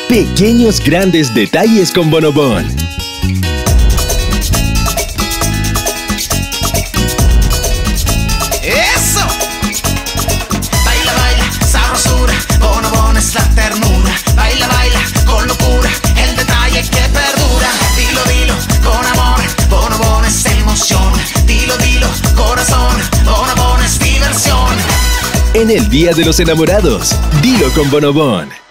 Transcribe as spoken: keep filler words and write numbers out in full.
Pequeños grandes detalles con Bonobón. ¡Eso! Baila, baila, sabrosura, Bonobón es la ternura. Baila, baila, con locura, el detalle que perdura. Dilo, dilo, con amor, Bonobón es emoción. Dilo, dilo, corazón, Bonobón es diversión. En el Día de los Enamorados, dilo con Bonobón.